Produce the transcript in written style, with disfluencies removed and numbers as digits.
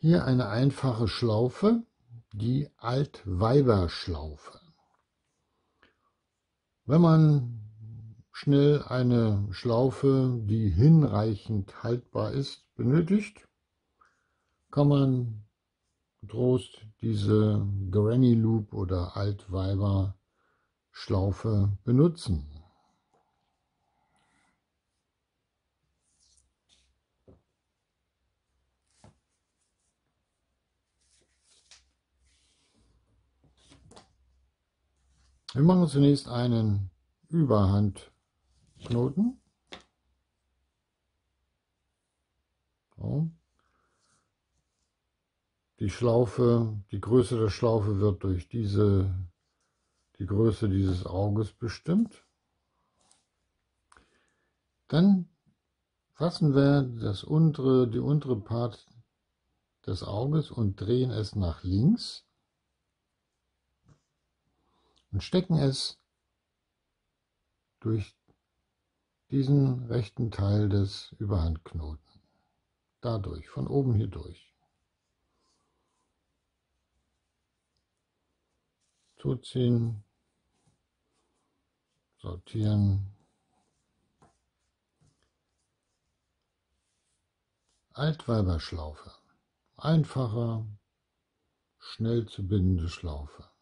Hier eine einfache Schlaufe, die Altweiberschlaufe. Wenn man schnell eine Schlaufe, die hinreichend haltbar ist, benötigt, kann man getrost diese Granny Loop oder Altweiberschlaufe benutzen. Wir machen zunächst einen Überhandknoten. So. Die Größe der Schlaufe wird durch die Größe dieses Auges bestimmt. Dann fassen wir die untere Part des Auges und drehen es nach links und stecken es durch diesen rechten Teil des Überhandknoten. Dadurch, von oben hier durch. Zuziehen, sortieren. Altweiberschlaufe. Einfache, schnell zu bindende Schlaufe.